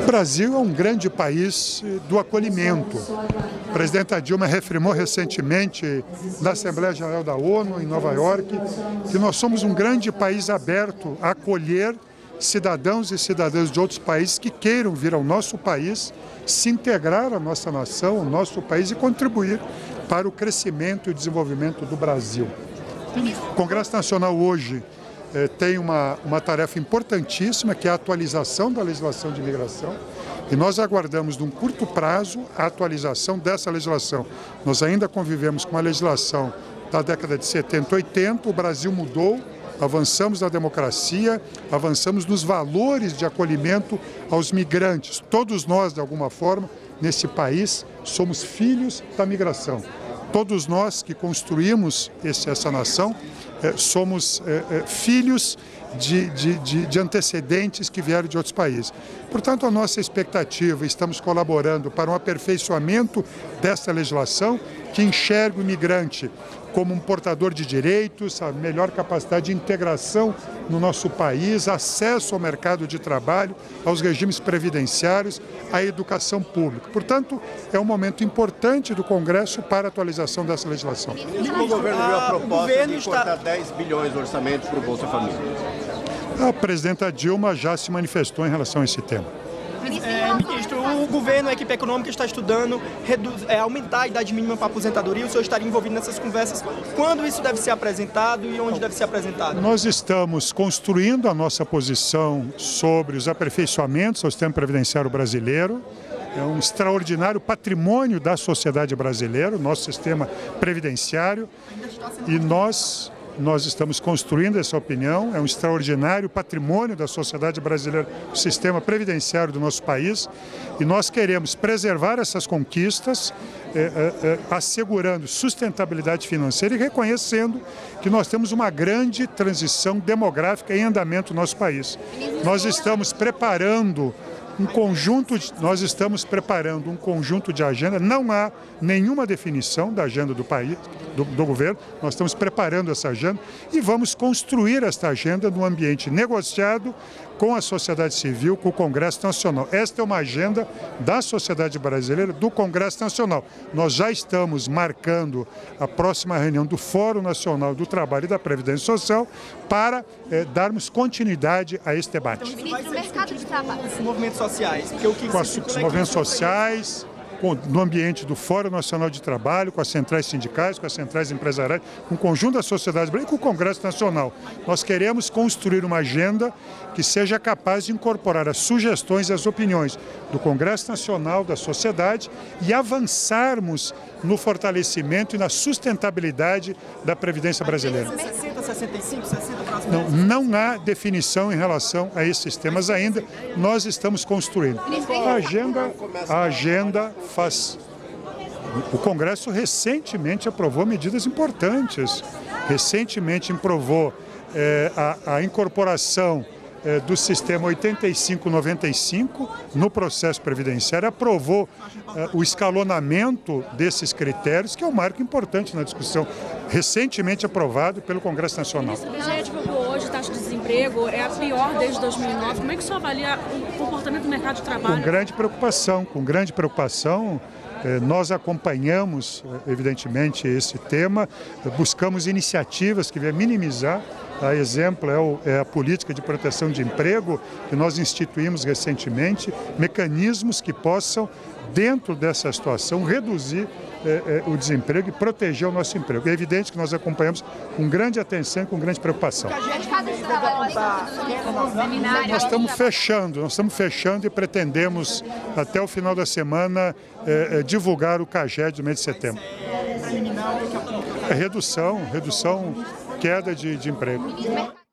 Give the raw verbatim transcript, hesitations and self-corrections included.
O Brasil é um grande país do acolhimento. A presidenta Dilma reafirmou recentemente na Assembleia Geral da ONU, em Nova York, que nós somos um grande país aberto a acolher cidadãos e cidadãs de outros países que queiram vir ao nosso país, se integrar à nossa nação, ao nosso país e contribuir para o crescimento e o desenvolvimento do Brasil. O Congresso Nacional hoje eh, tem uma, uma tarefa importantíssima, que é a atualização da legislação de imigração, e nós aguardamos, num curto prazo, a atualização dessa legislação. Nós ainda convivemos com a legislação da década de setenta, oitenta, o Brasil mudou, avançamos na democracia, avançamos nos valores de acolhimento aos migrantes. Todos nós, de alguma forma, nesse país, somos filhos da migração. Todos nós que construímos esse, essa nação eh, somos eh, eh, filhos de, de, de, de antecedentes que vieram de outros países. Portanto, a nossa expectativa, estamos colaborando para um aperfeiçoamento dessa legislação que enxerga o imigrante como um portador de direitos, a melhor capacidade de integração no nosso país, acesso ao mercado de trabalho, aos regimes previdenciários, à educação pública. Portanto, é um momento importante do Congresso para a atualização dessa legislação. O governo viu a proposta de cortar dez bilhões do orçamento para o Bolsa Família. A presidenta Dilma já se manifestou em relação a esse tema. É, ministro, o governo, a equipe econômica está estudando reduz, é, aumentar a idade mínima para a aposentadoria. O senhor estaria envolvido nessas conversas? Quando isso deve ser apresentado e onde deve ser apresentado? Nós estamos construindo a nossa posição sobre os aperfeiçoamentos ao sistema previdenciário brasileiro. É um extraordinário patrimônio da sociedade brasileira, o nosso sistema previdenciário, e nós... Nós estamos construindo essa opinião, é um extraordinário patrimônio da sociedade brasileira, o sistema previdenciário do nosso país, e nós queremos preservar essas conquistas, eh, eh, assegurando sustentabilidade financeira e reconhecendo que nós temos uma grande transição demográfica em andamento no nosso país. Nós estamos preparando um conjunto, de, nós estamos preparando um conjunto de agenda, não há nenhuma definição da agenda do país, do, do governo, nós estamos preparando essa agenda e vamos construir esta agenda num ambiente negociado com a sociedade civil, com o Congresso Nacional. Esta é uma agenda da sociedade brasileira, do Congresso Nacional. Nós já estamos marcando a próxima reunião do Fórum Nacional do Trabalho e da Previdência Social para eh, darmos continuidade a esse debate. Então, isso vai ser mercado de trabalho. Os movimentos sociais. Porque o que com os movimentos sociais, com, no ambiente do Fórum Nacional de Trabalho, com as centrais sindicais, com as centrais empresariais, com o conjunto da sociedade brasileira e com o Congresso Nacional. Nós queremos construir uma agenda que seja capaz de incorporar as sugestões e as opiniões do Congresso Nacional, da sociedade, e avançarmos no fortalecimento e na sustentabilidade da Previdência brasileira. sessenta, sessenta e cinco, sessenta próximos Não, não há definição em relação a esses temas ainda, nós estamos construindo. A agenda, a agenda faz... O Congresso recentemente aprovou medidas importantes, recentemente aprovou é, a, a incorporação é, do sistema oitenta e cinco noventa e cinco no processo previdenciário, aprovou é, o escalonamento desses critérios, que é um marco importante na discussão, recentemente aprovado pelo Congresso Nacional. Ministro, o I B G E divulgou hoje a taxa de desemprego, é a pior desde dois mil e nove. Como é que o senhor avalia o comportamento do mercado de trabalho? Com grande preocupação, com grande preocupação. Nós acompanhamos, evidentemente, esse tema, buscamos iniciativas que venham minimizar. A exemplo é, o, é a política de proteção de emprego, que nós instituímos recentemente, mecanismos que possam, dentro dessa situação, reduzir é, é, o desemprego e proteger o nosso emprego. É evidente que nós acompanhamos com grande atenção e com grande preocupação. Nós estamos fechando, nós estamos fechando e pretendemos, até o final da semana, é, é, divulgar o CAGED do mês de setembro. É redução, redução, queda de, de emprego.